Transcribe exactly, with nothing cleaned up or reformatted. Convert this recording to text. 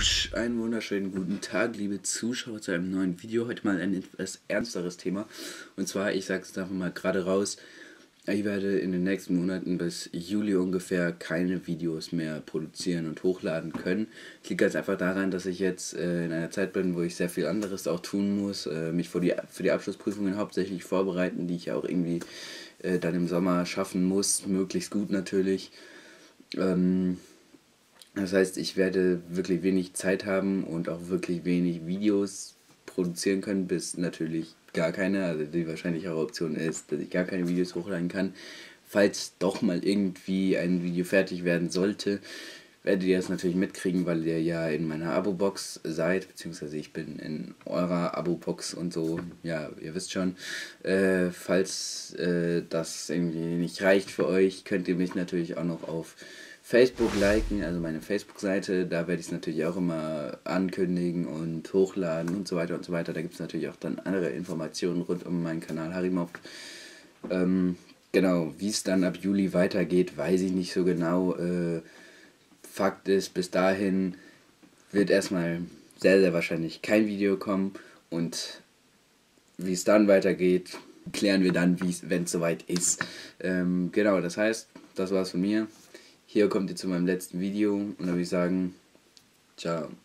Wusch, einen wunderschönen guten Tag, liebe Zuschauer, zu einem neuen Video. Heute mal ein etwas ernsteres Thema. Und zwar, ich sage es einfach mal gerade raus, ich werde in den nächsten Monaten bis Juli ungefähr keine Videos mehr produzieren und hochladen können. Das liegt ganz einfach daran, dass ich jetzt äh, in einer Zeit bin, wo ich sehr viel anderes auch tun muss, äh, mich für die, für die Abschlussprüfungen hauptsächlich vorbereiten, die ich ja auch irgendwie äh, dann im Sommer schaffen muss, möglichst gut natürlich. Ähm, Das heißt, ich werde wirklich wenig Zeit haben und auch wirklich wenig Videos produzieren können, bis natürlich gar keine. Also die wahrscheinlichere Option ist, dass ich gar keine Videos hochladen kann. Falls doch mal irgendwie ein Video fertig werden sollte, werdet ihr das natürlich mitkriegen, weil ihr ja in meiner Abo-Box seid, beziehungsweise ich bin in eurer Abo-Box und so, ja, ihr wisst schon. Äh, falls äh, das irgendwie nicht reicht für euch, könnt ihr mich natürlich auch noch auf Facebook liken, also meine Facebook-Seite, da werde ich es natürlich auch immer ankündigen und hochladen und so weiter und so weiter. Da gibt es natürlich auch dann andere Informationen rund um meinen Kanal Harimob. Ähm, genau, wie es dann ab Juli weitergeht, weiß ich nicht so genau. Äh, Fakt ist, bis dahin wird erstmal sehr, sehr wahrscheinlich kein Video kommen und wie es dann weitergeht, klären wir dann, wenn es soweit ist. Ähm, genau, das heißt, das war's von mir. Hier kommt ihr zu meinem letzten Video und dann würde ich sagen, ciao.